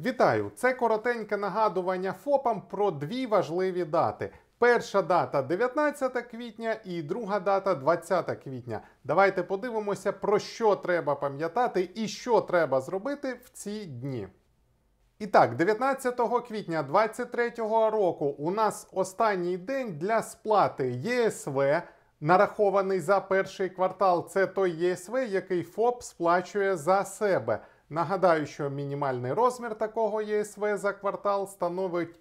Вітаю! Це коротеньке нагадування ФОПам про дві важливі дати. Перша дата 19 квітня і друга дата 20 квітня. Давайте подивимося, про що треба пам'ятати і що треба зробити в ці дні. І так, 19 квітня 2023 року у нас останній день для сплати ЄСВ, нарахований за перший квартал. Це той ЄСВ, який ФОП сплачує за себе. Нагадаю, що мінімальний розмір такого ЄСВ за квартал становить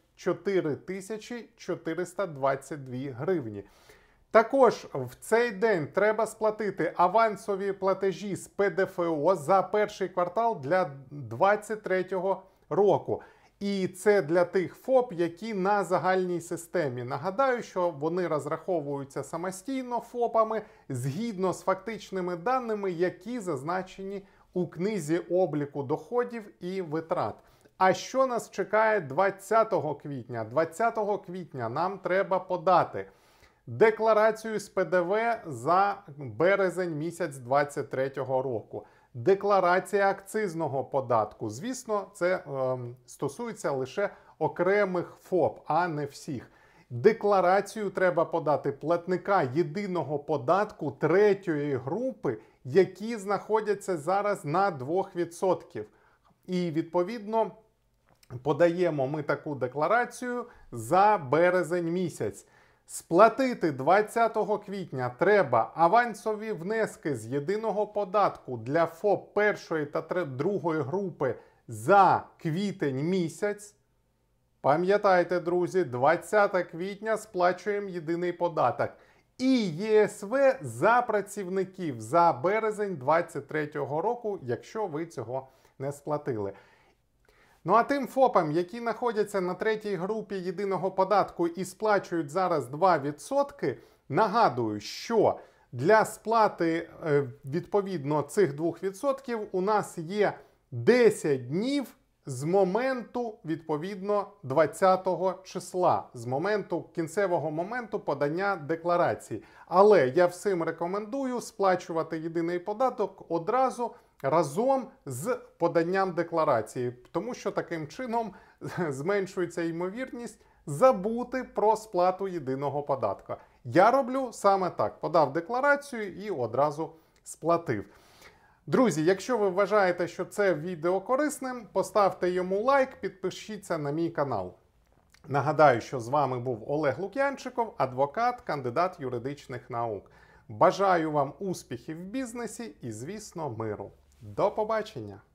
4422 гривні. Також в цей день треба сплатити авансові платежі з ПДФО за перший квартал для 2023 року. І це для тих ФОП, які на загальній системі. Нагадаю, що вони розраховуються самостійно ФОПами згідно з фактичними даними, які зазначені у книзі обліку доходів і витрат. А що нас чекає 20 квітня? 20 квітня нам треба подати декларацію з ПДВ за березень місяць 2023 року. Декларація акцизного податку. Звісно, це стосується лише окремих ФОП, а не всіх. Декларацію треба подати платника єдиного податку третьої групи, які знаходяться зараз на 2%. І, відповідно, подаємо ми таку декларацію за березень місяць. Сплатити 20 квітня треба авансові внески з єдиного податку для ФОП першої та другої групи за квітень місяць. Пам'ятайте, друзі, 20 квітня сплачуємо єдиний податок. І ЄСВ за працівників за березень 2023 року, якщо ви цього не сплатили. Ну а тим ФОПам, які знаходяться на третій групі єдиного податку і сплачують зараз 2%, нагадую, що для сплати відповідно цих 2% у нас є 10 днів з моменту, відповідно, 20-го числа, з кінцевого моменту подання декларації. Але я всім рекомендую сплачувати єдиний податок одразу разом з поданням декларації, тому що таким чином зменшується ймовірність забути про сплату єдиного податку. Я роблю саме так. Подав декларацію і одразу сплатив. Друзі, якщо ви вважаєте, що це відео корисним, поставте йому лайк, підпишіться на мій канал. Нагадаю, що з вами був Олег Лук'янчиков, адвокат, кандидат юридичних наук. Бажаю вам успіхів в бізнесі і, звісно, миру. До побачення!